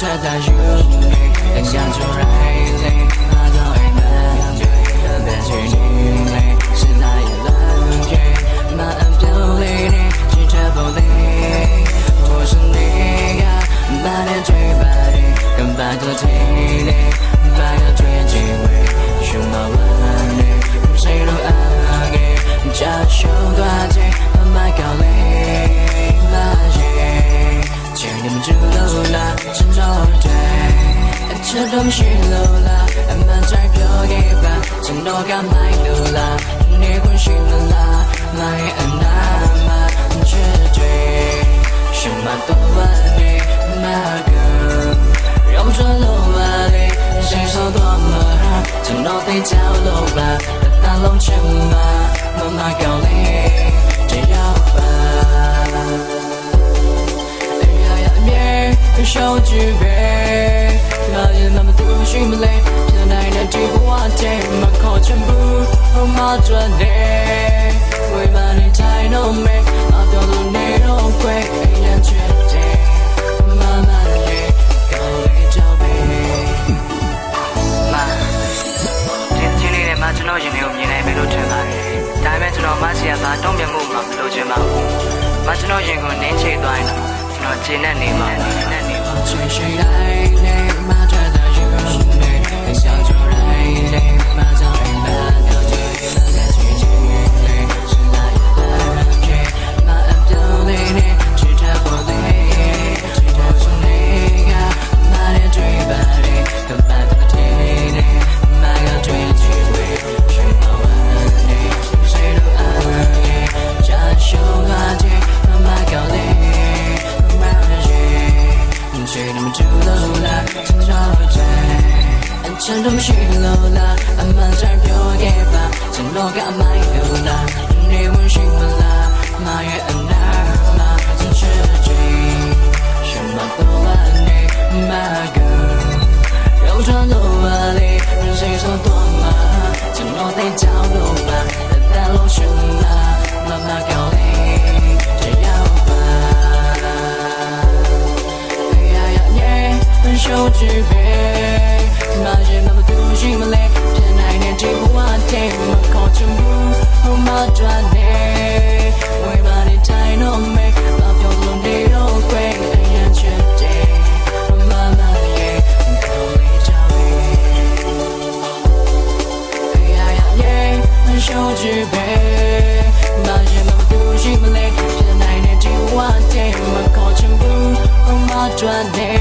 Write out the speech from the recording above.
ထွက်တာယူနေအရာကြရိုင်းလေငါတော့အိမ်မက်ကြွေတဲ့ချင်နေလေစဉ်းစားရလမ်းကြမအပြောင်းလဲနေချစ်တဲ့ပုံလေးဟိုစနေကဘာနဲ့ကြွေပါလေကမ္ဘာတော့ချင်နေဘာရကြွေချင်ဝဲရှုံးမဝမ်းနေစိတ်လိုအားငယ်ကြာရှုံးသွားခြင်းမကောင်းလေလာရဲ့ချင်နေကြလို့လားချင်တော့တဲ့အချက်တော့မရှိလို့လားအမှန်တိုင်းပြောခဲ့ပါချင်တော့ကမိုက်လို့လားနေခွင့်ရှိလို့လားငါရဲ့အနာမှာချစ်တယ်ရှင်မတော့ပါနဲ့မကောရောမချလို့ပါလေစိတ်ဆိုးတော့မှာချင်တော့သိချလို့ပါတလုံးချင်မှာမကောင်းလေတရားပါရှောင်းကြည့်ပဲလာရင်မတူရှိမလဲပြန်နိုင်တဲ့ဒီဘဝတည်းမခေါ်ချင်ဘူးဟိုမှာကြွတယ်ဝေးမနေတိုင်းတော့မဲအပြောလို့နေတော့ခွဲအရင်ချစ်တယ်မမလေးကောင်းလေးကြောက်ပဲမချင်းလေးနဲ့မကျွန်တော်ရင်ထဲကိုမြင်နိုင်ပြီလို့ထင်ပါတယ်ဒါပေမဲ့ကျွန်တော်မဆီကသာတုံ့ပြန်မှုမှမလုပ်ချင်ပါဘူးမကျွန်တော်ရင်ကိုနင်းချိတ်သွားရင်တော့ကျွန်တော်ကျင်းနေမှာချစ်ရှိတိုင်းနဲ့မထွက်တာယူနေအရှောင်းကြတိုင်းနဲ့မကြောက်ရင်မတော့ကြည့်လက်ချင်ချင်လေးစဉ်းစားရတဲ့ချင်မအပြောင်းလဲနဲ့ချစ်တဲ့ပေါ်လေးချစ်တဲ့ဆုံးလေးကမနဲ့တွေ့ပါလေကမ္ဘာတစ်ထည်နဲ့မကတွေ့ချင်ဝေးရှင်မဝမ်းနဲ့စိတ်လိုအားရဲ့ကြာရှုံးသွားခြင်းမကောင်းလေချင်မတူလို့လားချင်တော့တဲ့အချမ်းတော့မရှိလို့လားအမှန်တိုင်းပြောခဲ့ပါချင်တော့ကအမိုက်လို့လားနေဝင်ရှိမလားငါရဲ့အနာမှာချစ်ချင်ရှင်မတော့ပါနဲ့မကောရောချမ်းလို့ပါလေစိတ်ဆိုးတော့မှာချင်တော့တဲ့ကြောင်လို့ပါတဲ့လို့ရှင်လားမကောင်းလေရှုံးကြည့်ပဲမရင်မတူရှိမလဲပြန်နိုင်တဲ့ဒီဘဝတည်းမခေါ်ချင်ဘူးဟိုမှာတွန်းနေဝေးပါနေတိုင်းတော့မဲအပြောလို့နေတော့ခွဲအရင်ချစ်တယ်မမရဲ့ကိုလေးချောင်းရှုံးကြည့်ပဲမရင်မတူရှိမလဲပြန်နိုင်တဲ့ဒီဘဝတည်းမခေါ်ချင်ဘူးဟိုမှာတွန်းနေ